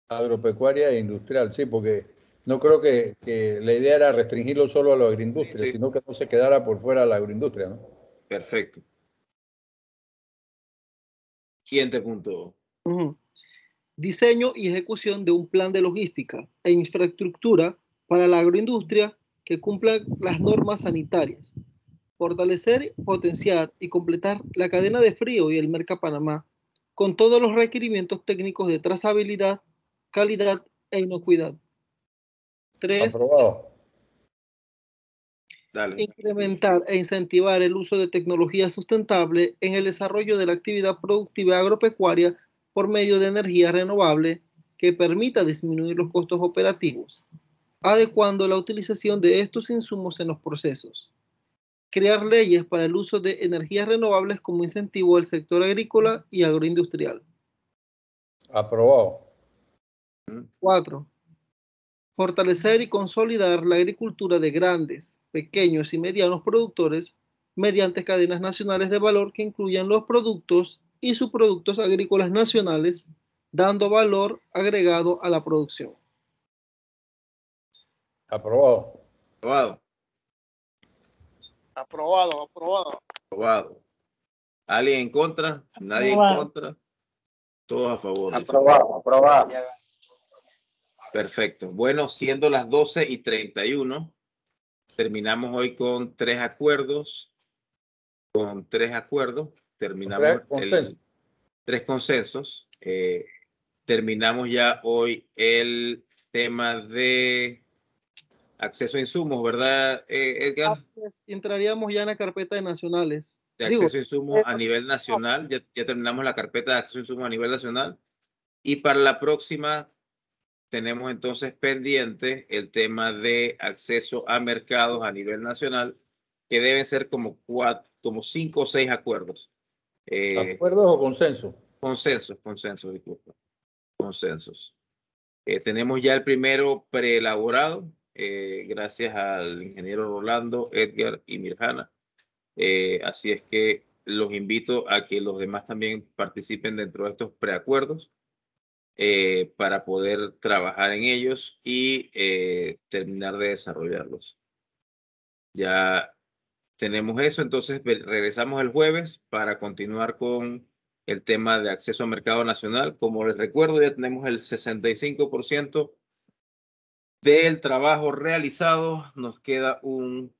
Agropecuaria e industrial, sí, porque no creo que la idea era restringirlo solo a la agroindustria, Sí. sino que no se quedara por fuera la agroindustria, ¿no? Perfecto. Siguiente punto. Diseño y ejecución de un plan de logística e infraestructura para la agroindustria que cumpla las normas sanitarias. Fortalecer, potenciar y completar la cadena de frío y el Merca Panamá con todos los requerimientos técnicos de trazabilidad, calidad e inocuidad. 3. Aprobado. Dale. Incrementar e incentivar el uso de tecnología sustentable en el desarrollo de la actividad productiva agropecuaria por medio de energía renovable que permita disminuir los costos operativos, adecuando la utilización de estos insumos en los procesos. Crear leyes para el uso de energías renovables como incentivo al sector agrícola y agroindustrial. Aprobado. 4. Fortalecer y consolidar la agricultura de grandes, pequeños y medianos productores mediante cadenas nacionales de valor que incluyan los productos y subproductos agrícolas nacionales, dando valor agregado a la producción. Aprobado. Aprobado. Aprobado, aprobado. Aprobado. ¿Alguien en contra? ¿Nadie en contra? Todos a favor. Aprobado, aprobado. Perfecto. Bueno, siendo las 12:31, terminamos hoy con 3 acuerdos. Con 3 acuerdos, terminamos 3 consensos. Terminamos ya hoy el tema de acceso a insumos, ¿verdad, Edgar? Entraríamos ya en la carpeta de nacionales. De acceso a insumos a nivel nacional. Ya terminamos la carpeta de acceso a insumos a nivel nacional. Y para la próxima tenemos entonces pendiente el tema de acceso a mercados a nivel nacional, que deben ser como 5 o 6 acuerdos. ¿Acuerdos o consensos? Consensos, disculpa. Consensos. Tenemos ya el primero preelaborado, gracias al ingeniero Rolando, Edgar y Mirjana. Así es que los invito a que los demás también participen dentro de estos preacuerdos para poder trabajar en ellos y terminar de desarrollarlos. Ya tenemos eso, entonces regresamos el jueves para continuar con el tema de acceso al mercado nacional. Como les recuerdo, ya tenemos el 65% del trabajo realizado. Nos queda un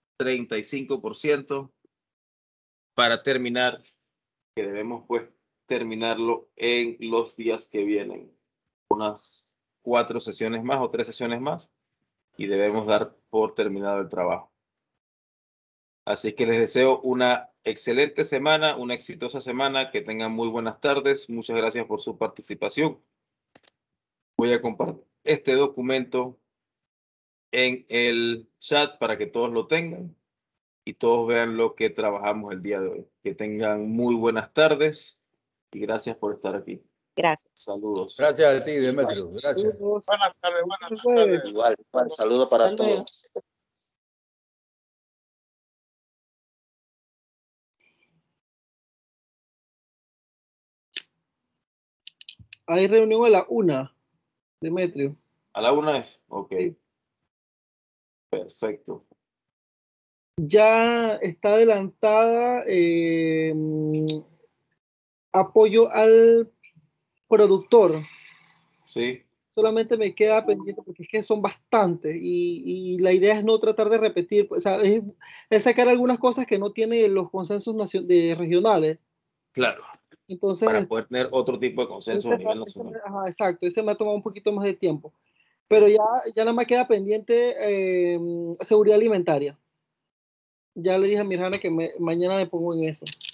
35% para terminar, que debemos pues terminarlo en los días que vienen. Unas 4 sesiones más o 3 sesiones más y debemos dar por terminado el trabajo. Así que les deseo una excelente semana, una exitosa semana, que tengan muy buenas tardes. Muchas gracias por su participación. Voy a compartir este documento en el chat para que todos lo tengan y todos vean lo que trabajamos el día de hoy. Que tengan muy buenas tardes y gracias por estar aquí. Gracias. Saludos. Gracias a ti, Demetrio. Gracias. Buenas tardes, buenas tardes. Igual, saludo para todos. Hay reunión a la 1, Demetrio. ¿A la 1 es? Ok. Sí. Perfecto. Ya está adelantada apoyo al productor. Sí. Solamente me queda pendiente porque es que son bastantes y la idea es no tratar de repetir, o sea, es sacar algunas cosas que no tienen los consensos regionales. Claro. Entonces, para poder tener otro tipo de consenso a nivel nacional. Ajá, exacto, ese me ha tomado un poquito más de tiempo. Pero ya nada más queda pendiente seguridad alimentaria. Ya le dije a mi hermana que mañana me pongo en eso.